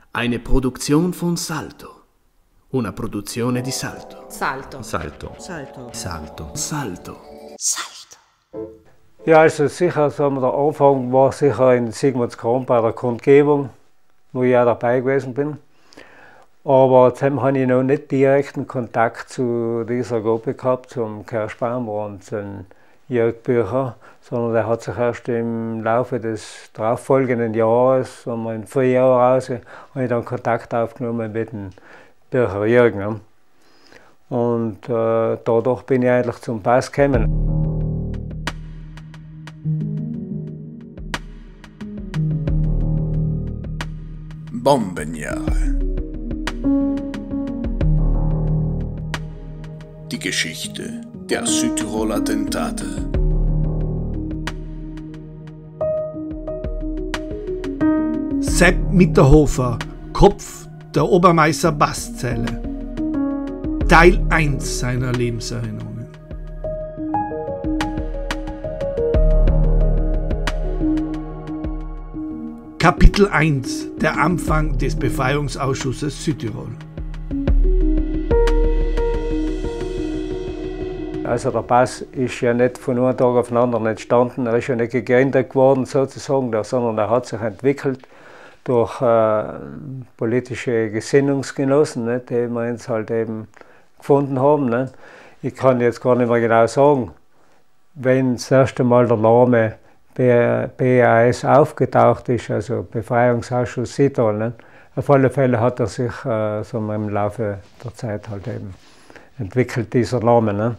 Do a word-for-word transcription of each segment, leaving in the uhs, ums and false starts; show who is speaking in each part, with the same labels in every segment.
Speaker 1: Eine Produzione von Salto. Una produzione di Salto.
Speaker 2: Salto.
Speaker 3: Salto.
Speaker 2: Salto.
Speaker 3: Salto.
Speaker 1: Salto. Salto.
Speaker 4: Ja, also sicher, sagen wir, der Anfang war sicher in Sigmundskron bei der Kundgebung, wo ich auch dabei gewesen bin. Aber dann habe ich noch nicht direkten Kontakt zu dieser Gruppe gehabt, zum Kerschbaumer und zum Jörg Bircher, sondern der hat sich erst im Laufe des darauffolgenden Jahres, sagen wir im Frühjahr raus, habe ich dann Kontakt aufgenommen mit dem Bircher Jörg. Ne? Und äh, dadurch bin ich eigentlich zum Pass gekommen.
Speaker 5: Bombenjahre. Die Geschichte der Südtirol-Attentate.
Speaker 6: Sepp Mitterhofer, Kopf der Obermeister Basszelle. Teil eins seiner Lebenserinnerungen. Kapitel eins. Der Anfang des Befreiungsausschusses Südtirol.
Speaker 4: Also der Pass ist ja nicht von einem Tag auf den anderen entstanden, er ist ja nicht gegründet worden sozusagen, sondern er hat sich entwickelt durch äh, politische Gesinnungsgenossen, nicht, die wir uns halt eben gefunden haben. Nicht. Ich kann jetzt gar nicht mehr genau sagen, wenn das erste Mal der Name B A S aufgetaucht ist, also Befreiungsausschuss Südtirol. Nicht. Auf alle Fälle hat er sich äh, so im Laufe der Zeit halt eben entwickelt, dieser Name. Nicht.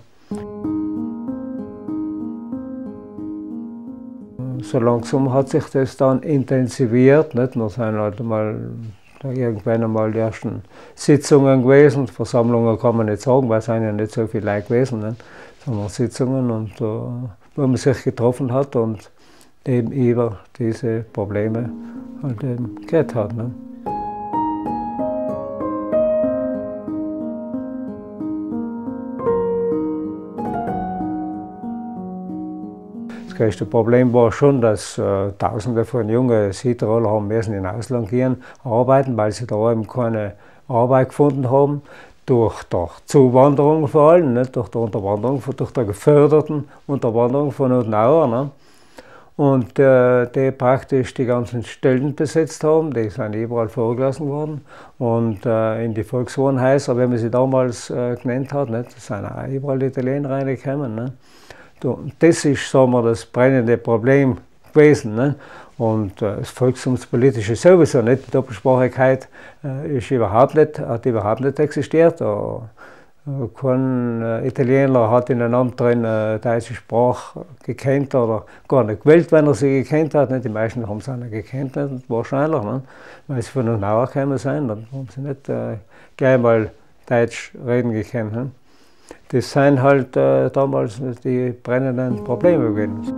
Speaker 4: So langsam hat sich das dann intensiviert. Nicht? Wir sind halt mal irgendwann einmal die ersten Sitzungen gewesen. Versammlungen kann man nicht sagen, weil es sind ja nicht so viele Leute gewesen, nicht? Sondern Sitzungen, und, äh, wo man sich getroffen hat und eben über diese Probleme halt eben geredet hat. Nicht? Das größte Problem war schon, dass äh, Tausende von jungen Südtiroler haben müssen in Ausland gehen, arbeiten, weil sie da eben keine Arbeit gefunden haben. Durch die Zuwanderung vor allem, nicht? Durch die Unterwanderung, durch die geförderten Unterwanderung von Notnauer. Ne? Und äh, die praktisch die ganzen Stellen besetzt haben, die sind überall vorgelassen worden. Und äh, in die Volkswohnhäuser, wie man sie damals äh, genannt hat, nicht? Da sind auch überall Italiener reingekommen. Ne? Das ist, sagen wir, das brennende Problem gewesen. Ne? Und äh, das Volkstumspolitische sowieso nicht. Die Doppelsprachigkeit äh, ist überhaupt nicht, hat überhaupt nicht existiert. Äh, kein äh, Italiener hat in einem Amt drin äh, deutsche Sprache gekannt oder gar nicht gewählt, wenn er sie gekannt hat. Nicht? Die meisten haben sie auch nicht gekannt, nicht? Wahrscheinlich, ne? Weil sie von Notnauer gekommen sind. Dann haben sie nicht äh, gleich mal Deutsch reden gekannt. Ne? Das sind halt äh, damals die brennenden Probleme gewesen.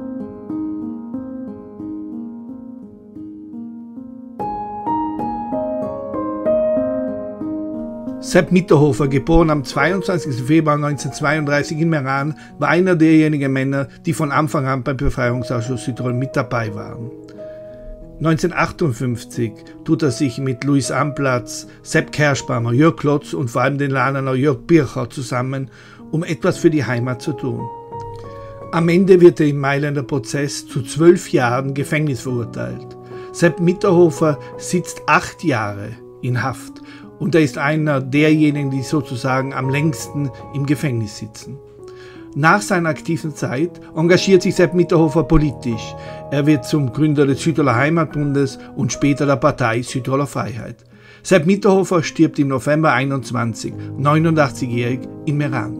Speaker 6: Sepp Mitterhofer, geboren am zweiundzwanzigsten Februar neunzehnhundertzweiunddreißig in Meran, war einer derjenigen Männer, die von Anfang an beim Befreiungsausschuss Südtirol mit dabei waren. neunzehnhundertachtundfünfzig tut er sich mit Louis Amplatz, Sepp Kerschbaumer, Jörg Klotz und vor allem den Lahner Jörg Bircher zusammen, um etwas für die Heimat zu tun. Am Ende wird er im Mailänder Prozess zu zwölf Jahren Gefängnis verurteilt. Sepp Mitterhofer sitzt acht Jahre in Haft und er ist einer derjenigen, die sozusagen am längsten im Gefängnis sitzen. Nach seiner aktiven Zeit engagiert sich Sepp Mitterhofer politisch. Er wird zum Gründer des Südtiroler Heimatbundes und später der Partei Südtiroler Freiheit. Sepp Mitterhofer stirbt im November einundzwanzig, neunundachtzigjährig in Meran.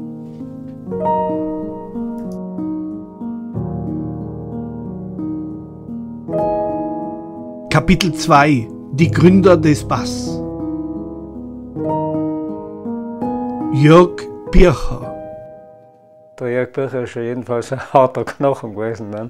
Speaker 6: Kapitel zwei. Die Gründer des B A S. Jörg Bircher.
Speaker 4: Der Jörg Bircher ist jedenfalls ein harter Knochen gewesen. Ne?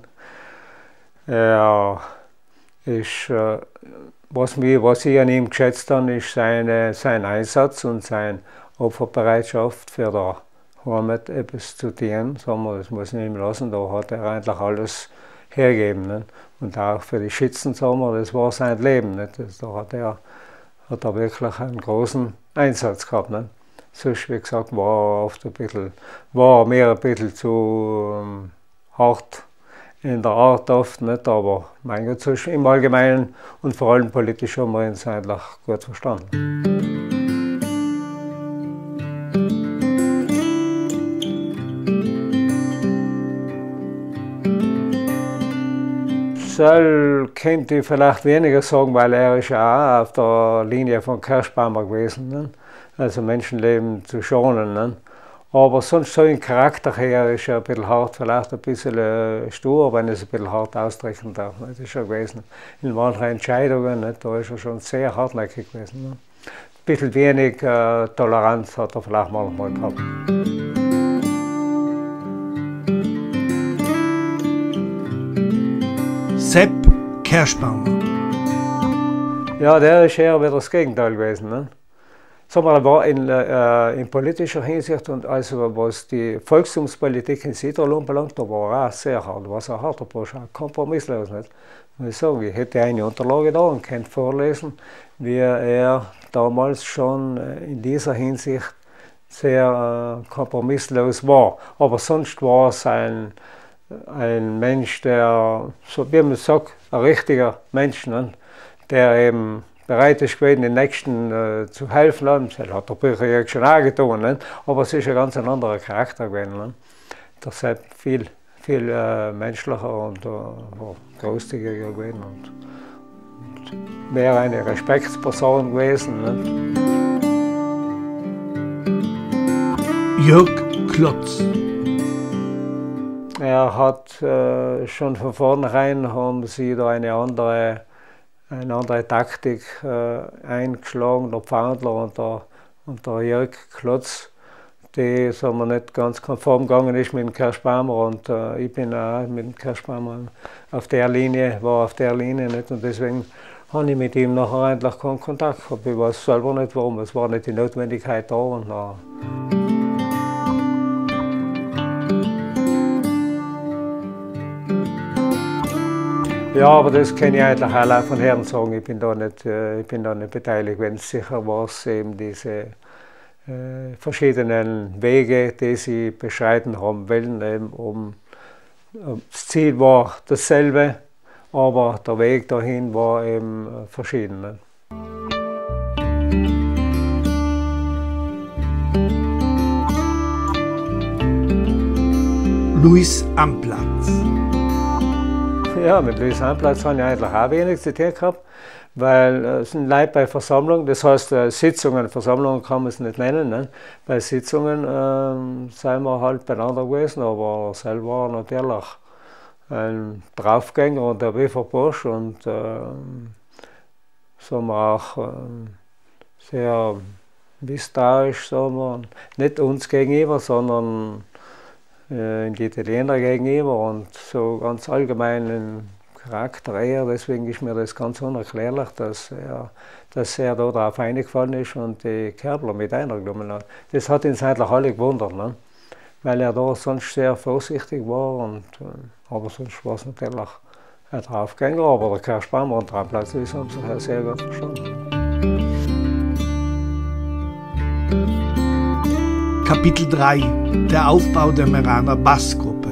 Speaker 4: Er ist, äh, was, mich, was ich an ihm geschätzt habe, ist seine, sein Einsatz und seine Opferbereitschaft für die Heimat etwas zu tun. Sagen wir, das muss man ihm lassen, da hat er eigentlich alles hergegeben. Ne? Und auch für die Schützen, sagen wir, das war sein Leben. Nicht? Das, da hat er hat er wirklich einen großen Einsatz gehabt. Ne? Sonst, wie gesagt, war er oft ein bisschen, war er mehr ein bisschen zu ähm, hart in der Art oft, nicht? Aber mein Gott, sonst im Allgemeinen und vor allem politisch haben wir uns eigentlich gut verstanden. Soll könnte ich vielleicht weniger sagen, weil er ist ja auch auf der Linie von Kerschbaumer gewesen, ne? Also Menschenleben zu schonen. Ne? Aber sonst so im Charakter her ist er ein bisschen hart, vielleicht ein bisschen äh, stur, wenn ich es ein bisschen hart ausdrücken darf. Ne? Das ist er gewesen. In manchen Entscheidungen, ne? Da ist er schon sehr hartnäckig gewesen. Ne? Ein bisschen wenig äh, Toleranz hat er vielleicht manchmal gehabt.
Speaker 6: Sepp Kerschbaumer.
Speaker 4: Ja, der ist eher wieder das Gegenteil gewesen. Ne? Sagen wir, er war in, äh, in politischer Hinsicht und also was die Volkstumspolitik in Südtirol anbelangt, da war er auch sehr hart. Er war ein harter Bursch, kompromisslos. Nicht? Muss ich sagen, ich hätte eine Unterlage da und könnte vorlesen, wie er damals schon in dieser Hinsicht sehr äh, kompromisslos war. Aber sonst war es ein Ein Mensch, der, so wie man sagt, ein richtiger Mensch, ne? Der eben bereit ist gewesen, den Nächsten äh, zu helfen. Ne? Das hat der Bücher schon auch getan, ne? Aber es ist ein ganz anderer Charakter gewesen. Ne? Deshalb viel, viel äh, menschlicher und äh, großzügiger gewesen und, und mehr eine Respektsperson gewesen. Ne?
Speaker 6: Jörg Klotz.
Speaker 4: Er hat äh, schon von vornherein haben sie da eine andere, eine andere Taktik äh, eingeschlagen, der Pfandler und der, und der Jörg Klotz, die sagen wir, nicht ganz konform gegangen ist mit dem Kerschbaumer und äh, ich bin auch mit dem Kerschbaumer auf der Linie, war auf der Linie nicht und deswegen habe ich mit ihm nachher eigentlich keinen Kontakt gehabt. Ich weiß selber nicht warum, es war nicht die Notwendigkeit da. Und, na. Ja, aber das kann ich eigentlich auch von Herrn sagen. Ich bin da nicht, äh, ich bin da nicht beteiligt. Wenn es sicher war, es eben diese äh, verschiedenen Wege, die sie beschreiten haben wollen, eben um, um, das Ziel war dasselbe, aber der Weg dahin war eben äh, verschieden. Ne?
Speaker 6: Louis Amplatz.
Speaker 4: Ja, mit Louis Amplatz habe ich eigentlich auch wenig zu tun gehabt, weil es sind Leute bei Versammlungen, das heißt Sitzungen, Versammlungen kann man es nicht nennen. Ne? Bei Sitzungen ähm, sind wir halt beieinander gewesen, aber selber war natürlich ein Draufgänger und ein wiefer Bursch und ähm, sagen wir auch ähm, sehr misstrauisch, sagen wir, nicht uns gegenüber, sondern in die Italiener gegenüber und so ganz allgemeinen Charakter eher. Deswegen ist mir das ganz unerklärlich, dass er, dass er da drauf eingefallen ist und die Kerbler mit eingenommen hat. Das hat uns eigentlich alle gewundert, ne? Weil er da sonst sehr vorsichtig war. Und, aber sonst war es natürlich ein Draufgänger, aber der Kerschbaumer und der Amplatz haben sich sehr gut verstanden.
Speaker 6: Kapitel drei. Der Aufbau der Meraner Bassgruppe.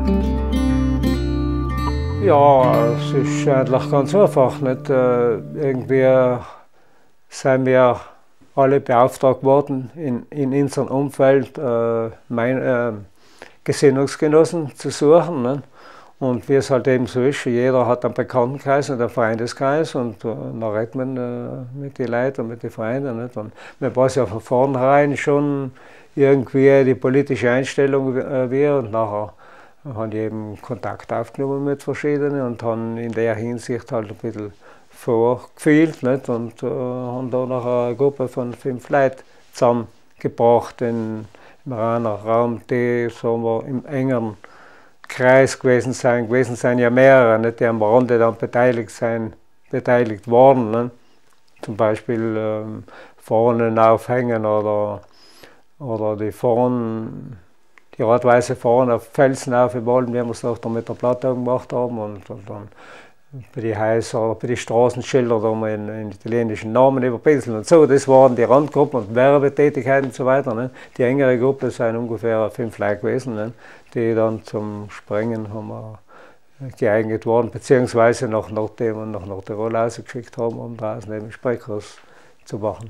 Speaker 4: Ja, es ist eigentlich ganz einfach. Nicht? Irgendwie sind wir alle beauftragt worden, in, in unserem Umfeld äh, mein, äh, Gesinnungsgenossen zu suchen. Nicht? Und wie es halt eben so ist, jeder hat einen Bekanntenkreis und einen Freundeskreis und äh, dann redet man äh, mit den Leuten und mit den Freunden. Nicht? Und man weiß ja von vornherein schon irgendwie die politische Einstellung äh, wie und nachher habe ich eben Kontakt aufgenommen mit verschiedenen und habe in der Hinsicht halt ein bisschen vorgefühlt nicht? Und äh, haben da noch eine Gruppe von fünf Leuten zusammengebracht in, im Meraner Raum, die sagen wir, im engeren Kreis gewesen sein. Gewesen sein ja mehrere, nicht? Die am Rande dann beteiligt, sein, beteiligt worden. Nicht? Zum Beispiel ähm, Fahnen aufhängen oder, oder die Fahnen, die rot-weiße Fahnen auf Felsen aufgebaut, wie wir es auch mit der Platte gemacht haben. Und, und dann bei den Häusern oder bei den Straßenschildern da mal in, in italienischen Namen überpinseln und so. Das waren die Randgruppen und Werbetätigkeiten und so weiter. Ne? Die engere Gruppe sind ungefähr fünf Leute gewesen, ne? Die dann zum Springen haben wir geeignet worden, beziehungsweise nach Norddeutschland und nach Nordtirol ausgeschickt haben, um draußen eben Sprengkurs zu machen.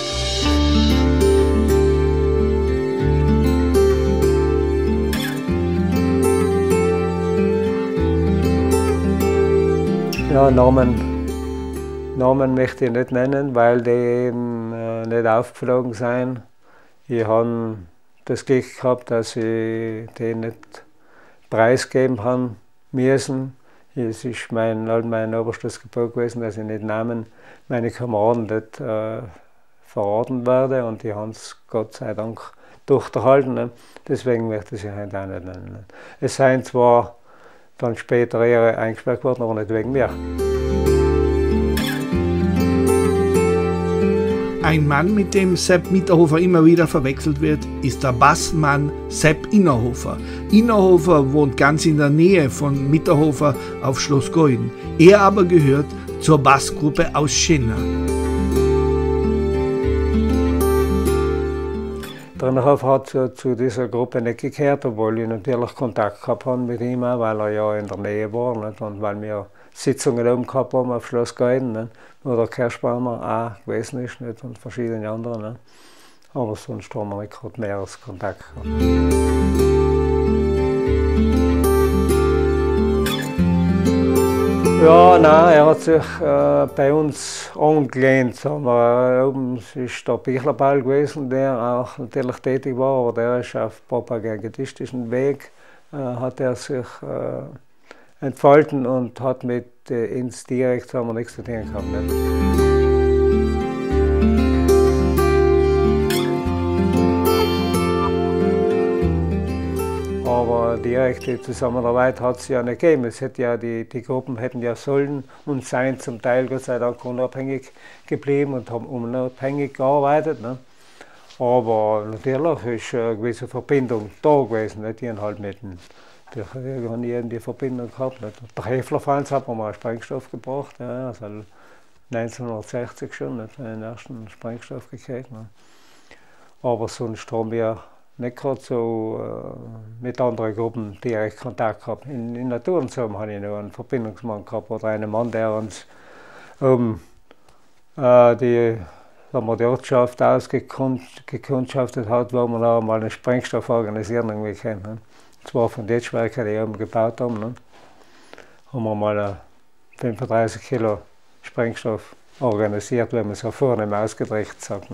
Speaker 4: Ja, Namen, Namen möchte ich nicht nennen, weil die eben äh, nicht aufgeflogen sind. Ich habe das Glück gehabt, dass ich die nicht preisgeben habe müssen. Es ist mein, mein oberstes Gebot gewesen, dass ich nicht Namen meine Kameraden nicht äh, verraten werde, und die haben es Gott sei Dank durchgehalten. Ne? Deswegen möchte ich sie heute auch nicht nennen. Es seien zwar dann später eher eingesperrt worden, aber nicht wegen mir.
Speaker 6: Ein Mann, mit dem Sepp Mitterhofer immer wieder verwechselt wird, ist der Bassmann Sepp Innerhofer. Innerhofer wohnt ganz in der Nähe von Mitterhofer auf Schloss Goiden. Er aber gehört zur Bassgruppe aus Schenna.
Speaker 4: Der Innerhofer hat zu, zu dieser Gruppe nicht gekehrt, obwohl ich natürlich Kontakt gehabt habe mit ihm, weil er ja in der Nähe war, nicht? Und weil wir Sitzungen oben gehabt haben auf Schloss Goiden, nicht? Wo der Kerschbaumer auch gewesen ist, nicht? Und verschiedene andere. Nicht? Aber sonst haben wir nicht gerade mehr als Kontakt gehabt. Ja, nein, er hat sich äh, bei uns angelehnt. Sagen wir. Oben ist der Bichlerball gewesen, der auch natürlich tätig war, aber der ist auf propagandistischen Weg, äh, hat er sich äh, entfalten und hat mit äh, ins direkt haben wir nichts zu tun gehabt. Nicht? Aber direkte Zusammenarbeit hat es ja nicht gegeben. Es hätte ja die, die Gruppen hätten ja sollen und seien zum Teil Gott sei Dank unabhängig geblieben und haben unabhängig gearbeitet. Ne? Aber natürlich ist eine gewisse Verbindung da gewesen. Nicht? Die haben halt mit dem, die haben nie die Verbindung gehabt. Nicht? Der Hefler-Franz hat mir mal Sprengstoff gebracht, ja, also neunzehnhundertsechzig schon, nicht? Den ersten Sprengstoff gekriegt. Ne? Aber sonst haben wir nicht gerade so äh, mit anderen Gruppen direkt Kontakt gehabt. In, in Naturensum habe ich noch einen Verbindungsmann gehabt oder einen Mann, der uns um, äh, die, sagen wir, die Ortschaft ausgekundschaftet hat, wo wir noch mal einen Sprengstoff organisieren irgendwie können. Ne? Das war von den Schwerken, die oben gebaut haben. Ne? Haben wir mal fünfunddreißig Kilo Sprengstoff organisiert, wenn man so vorne im ausgedrückt sagt. Ne?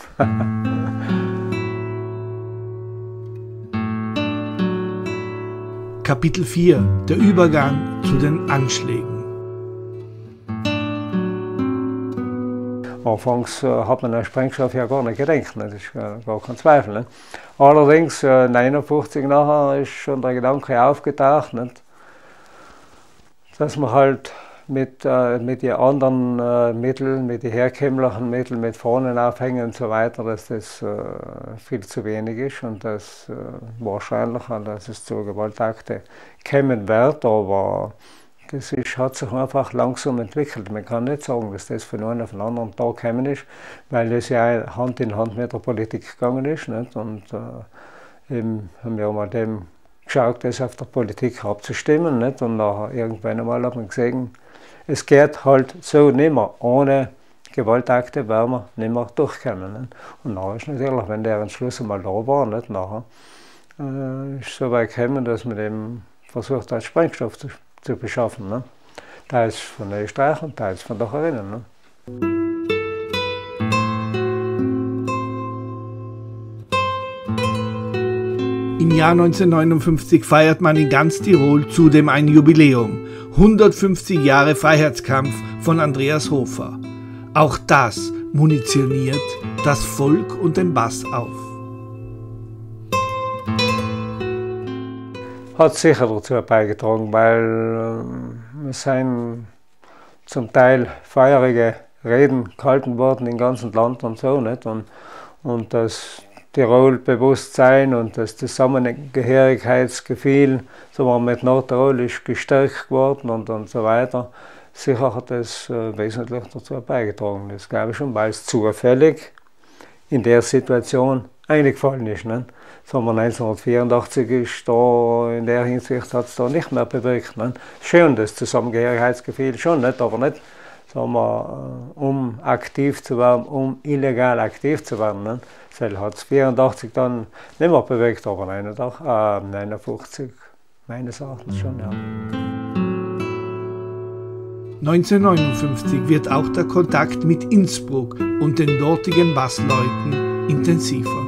Speaker 6: Kapitel vier. Der Übergang zu den Anschlägen.
Speaker 4: Anfangs äh, hat man an Sprengstoff ja gar nicht gedacht, ne? Das ist gar, gar kein Zweifel. Ne? Allerdings, äh, neunundfünfzig nachher ist schon der Gedanke aufgetaucht, nicht? Dass man halt mit, äh, mit den anderen äh, Mitteln, mit den herkömmlichen Mitteln, mit Fahnen aufhängen und so weiter, dass das äh, viel zu wenig ist und dass äh, wahrscheinlich, dass es zu Gewaltakten kommen wird, aber das ist, hat sich einfach langsam entwickelt. Man kann nicht sagen, dass das von einem auf den anderen Tag gekommen ist, weil das ja Hand in Hand mit der Politik gegangen ist. Nicht? Und äh, eben haben wir mal dem geschaut, das auf der Politik abzustimmen. Nicht? Und nachher irgendwann einmal hat man gesehen, es geht halt so nicht mehr. Ohne Gewaltakte werden wir nicht mehr durchkommen. Nicht? Und nachher ist natürlich, wenn der Entschluss einmal da war, nicht? Nachher äh, ist es so weit gekommen, dass man eben versucht hat, Sprengstoff zu, zu beschaffen. Ne? Teils von Österreich und teils von der Herinnen. Ne?
Speaker 6: Im Jahr neunzehnhundertneunundfünfzig feiert man in ganz Tirol zudem ein Jubiläum. hundertfünfzig Jahre Freiheitskampf von Andreas Hofer. Auch das munitioniert das Volk und den Bass auf.
Speaker 4: Hat sicher dazu beigetragen, weil äh, es sind zum Teil feierige Reden gehalten worden im ganzen Land und so. Nicht? Und, und das Tirol-Bewusstsein und das Zusammengehörigkeitsgefühl so mal mit Nordtirol ist gestärkt geworden und, und so weiter. Sicher hat das äh, wesentlich dazu beigetragen. Das glaube ich schon, weil es zufällig in der Situation eingefallen ist. Ne? Sagen wir neunzehnhundertvierundachtzig ist da, in der Hinsicht hat es da nicht mehr bewirkt. Ne? Schön, das Zusammengehörigkeitsgefühl schon, nicht, aber nicht, sagen wir, um aktiv zu werden, um illegal aktiv zu werden. Ne? Das hat es vierundachtzig dann nicht mehr bewirkt, aber neunundfünfzig meines Erachtens schon, ja.
Speaker 6: neunzehnhundertneunundfünfzig wird auch der Kontakt mit Innsbruck und den dortigen Bassleuten intensiver.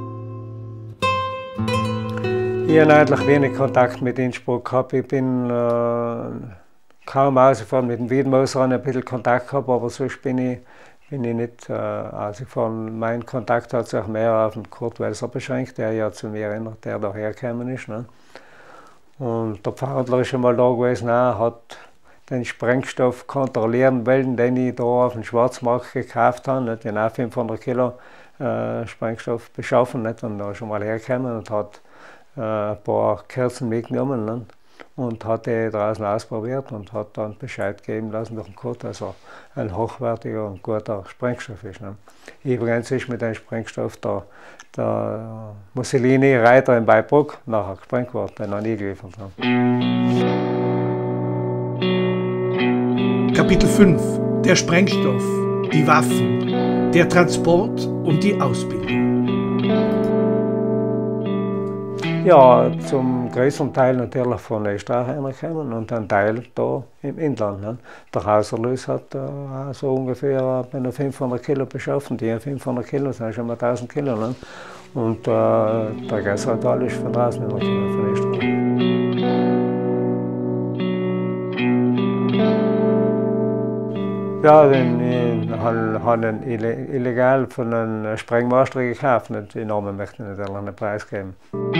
Speaker 4: Ich habe eigentlich wenig Kontakt mit Innsbruck gehabt. Ich bin äh, kaum ausgefahren, mit dem Wiedenmoser ein bisschen Kontakt gehabt, aber sonst bin ich, bin ich nicht äh, ausgefahren. Mein Kontakt hat sich mehr auf den Kurt Welser beschränkt, der ja zu mir erinnert, der daher gekommen ist. Ne? Und der Pfadler ist einmal da gewesen, er hat den Sprengstoff kontrollieren wollen, den ich da auf dem Schwarzmarkt gekauft habe. Nicht? Den auch fünfhundert Kilo äh, Sprengstoff beschaffen, nicht? Und da ist schon mal hergekommen und hat äh, ein paar Kerzen mitgenommen, nicht? Und hat die draußen ausprobiert und hat dann Bescheid geben lassen durch den Kurt, dass er ein hochwertiger und guter Sprengstoff ist. Nicht? Übrigens ist mit dem Sprengstoff der, der Mussolini-Reiter in Beiburg nachher gesprengt worden, den er nie geliefert hat.
Speaker 6: Kapitel fünf. Der Sprengstoff, die Waffen, der Transport und die Ausbildung.
Speaker 4: Ja, zum größeren Teil natürlich von Österreich hergekommen und ein Teil da im Inland. Ne? Der Hauserlös hat äh, so ungefähr äh, fünfhundert Kilo beschaffen, die fünfhundert Kilo sind schon mal tausend Kilo. Ne? Und äh, der Gassental ist von draußen in der Kilo von Österreich. Ja, den habe einen illegal von einem Sprengmaster gekauft. Nicht, die Namen möchte ich natürlich einen Preis geben.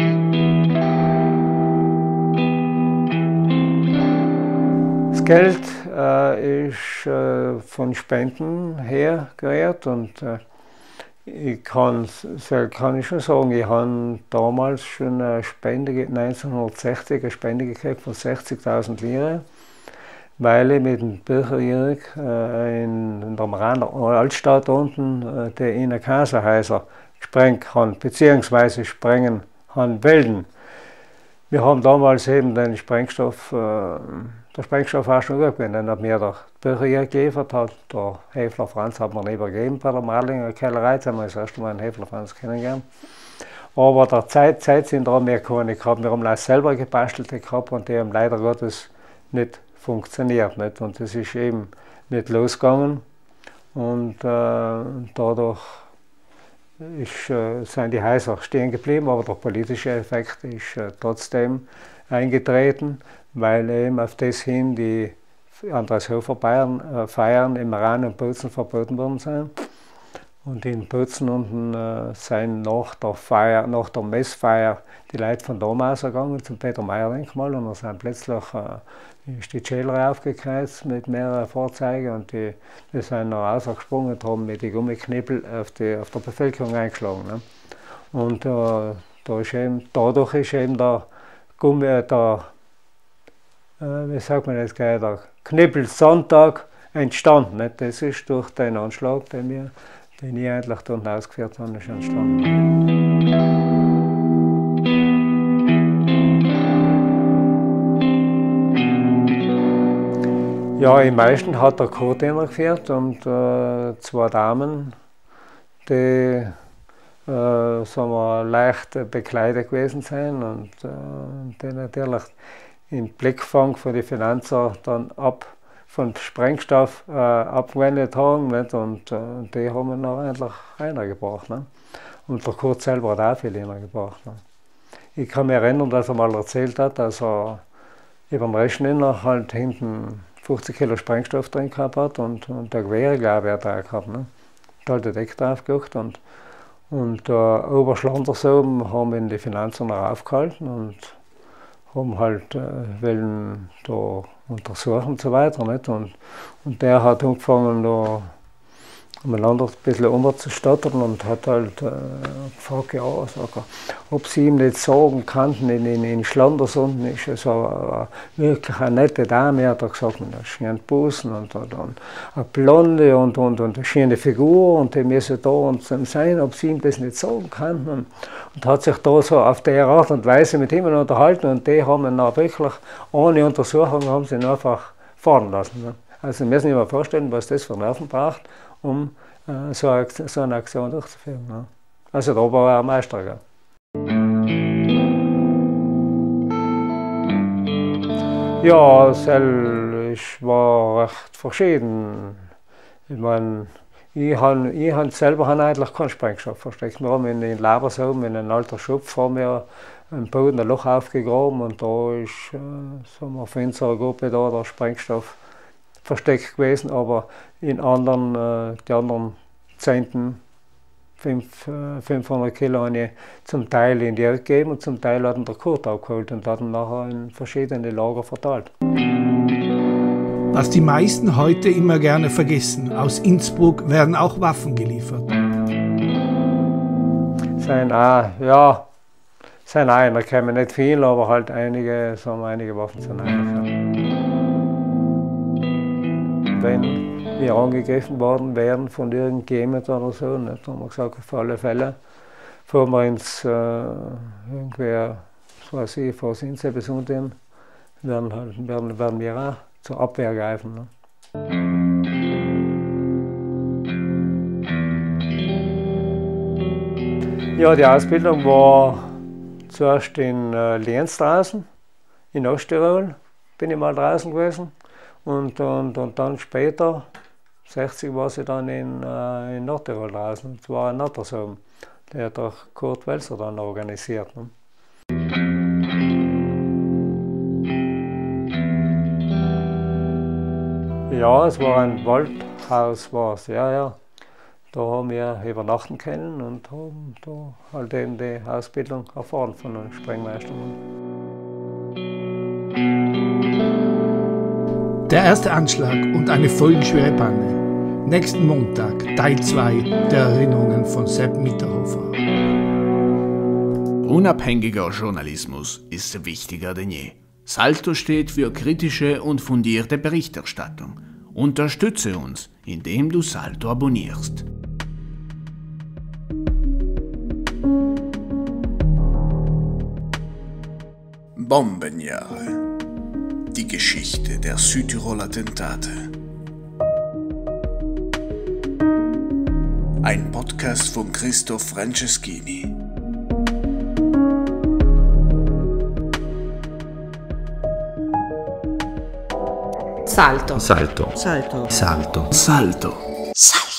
Speaker 4: Das Geld äh, ist äh, von Spenden her gerührt und äh, ich kann, kann ich schon sagen, ich habe damals schon eine Spende, neunzehnhundertsechzig, eine Spende gekriegt von sechzigtausend Lire. Weil ich mit dem Bücherjörg äh, in, in der Maraner Altstadt unten äh, die in der Kaserhäuser gesprengt haben, beziehungsweise sprengen haben wollen. Wir haben damals eben den Sprengstoff, äh, der Sprengstoff auch schon gut gewesen, den hat mir der Bücherjörg geliefert, hat der Häfler Franz hat mir übergeben bei der Marlinger Kellerei, jetzt haben wir das erste Mal einen Häfler Franz kennengelernt. Aber der Zeit, Zeit sind da mehr keine gehabt, wir haben auch selber gebastelte gehabt und die haben leider Gottes nicht funktioniert nicht. Und das ist eben nicht losgegangen und äh, dadurch ist, äh, sind die Häuser stehen geblieben, aber der politische Effekt ist äh, trotzdem eingetreten, weil eben auf das hin die Andreashofer Bayern, äh, Feiern im Maran und Bozen verboten worden sind. Und in Bozen unten äh, sind nach der Feier, nach der Messfeier die Leute von damals gegangen zum Peter-Meyer-Denkmal und da sind plötzlich äh, ist die Schälerei aufgekreuzt mit mehreren Fahrzeugen und die, die sind noch rausgesprungen und haben mit den Gummiknüppel auf, die, auf der Bevölkerung eingeschlagen. Ne? Und äh, da ist eben, dadurch ist eben der Gummi, der, äh, wie sagt man jetzt gleich, der Knüppelsonntag entstanden. Ne? Das ist durch den Anschlag, den wir den ich eigentlich dort ausgeführt habe, ist entstanden. Ja, im meisten hat der Kurt geführt und äh, zwei Damen, die äh, sagen wir, leicht bekleidet gewesen sind und äh, die natürlich im Blickfang von den Finanzer dann ab von Sprengstoff äh, abgewendet haben. Nicht? Und äh, die haben wir noch eigentlich reingebracht. Ne? Und der Kurt selber hat auch viel reingebracht. Ne? Ich kann mich erinnern, dass er mal erzählt hat, dass er über den Reschniner halt hinten fünfzig Kilo Sprengstoff drin gehabt hat und, und der Gewehre, glaube ich, hat er gehabt. Ne? Da hat der Deck drauf geguckt und, und äh, Oberschlanders oben haben ihn die Finanzer noch aufgehalten und haben halt äh, wollen da untersuchen und so weiter. Nicht? Und, und der hat angefangen, da umeinander ein bisschen umzustottern und hat halt äh, gefragt, ja, sag er, ob sie ihm nicht sagen könnten, in, in, in Schlanders unten ist ja so äh, wirklich eine nette Dame, hat er gesagt, mit einem schönen Busen und, und, und eine blonde und, und, und eine schöne Figur und die müssen da und sein, ob sie ihm das nicht sagen könnten. Und, und hat sich da so auf der Art und Weise mit ihm unterhalten und die haben ihn dann wirklich ohne Untersuchung haben sie ihn einfach fahren lassen. Ne? Also wir müssen sich mal vorstellen, was das für Nerven braucht, um äh, so, eine, so eine Aktion durchzuführen. Ne? Also da war er ein Meister. Gell? Ja, es war recht verschieden. Ich meine, ich habe ich hab selber eigentlich keinen Sprengstoff versteckt. Wir haben in den Labersaum, in einem alten Schopf, haben wir im Boden ein Loch aufgegraben und da ist äh, sagen wir, für unsere Gruppe da der Sprengstoff versteckt gewesen, aber in anderen, äh, die anderen Zehnten, fünf, äh, fünfhundert Kilo, habe ich zum Teil in die Erde gegeben und zum Teil hat ihn der Kurt abgeholt und hat ihn nachher in verschiedene Lager verteilt.
Speaker 6: Was die meisten heute immer gerne vergessen, aus Innsbruck werden auch Waffen geliefert.
Speaker 4: Sein auch, ja, sein auch, da kämen nicht viel, aber halt einige, sagen wir, einige Waffen sind eigentlich. Wenn wir angegriffen worden wären von irgendjemand oder so, nicht, haben wir gesagt, auf alle Fälle, bevor wir ins, äh, irgendwer, was weiß ich, vor das Insel besuchen, werden, halt, werden, werden wir auch zur Abwehr greifen. Ne? Ja, die Ausbildung war zuerst in äh, Lienz draußen, in Osttirol bin ich mal draußen gewesen. Und, und, und dann später, sechzig, war sie dann in, äh, in Nordtirol draußen. Und zwar in Nattersheim. Der hat auch Kurt Welser dann organisiert. Ne? Ja, es war ein Waldhaus, war's, ja, ja. Da haben wir übernachten können und haben da halt eben die Ausbildung erfahren von einem Sprengmeister.
Speaker 6: Der erste Anschlag und eine folgenschwere Panne. Nächsten Montag, Teil zwei der Erinnerungen von Sepp Mitterhofer.
Speaker 5: Unabhängiger Journalismus ist wichtiger denn je. Salto steht für kritische und fundierte Berichterstattung. Unterstütze uns, indem du Salto abonnierst. Bombenjahre. Die Geschichte der Südtiroler Attentate. Ein Podcast von Christoph Franceschini.
Speaker 2: Salto.
Speaker 5: Salto.
Speaker 2: Salto.
Speaker 5: Salto. Salto. Salto.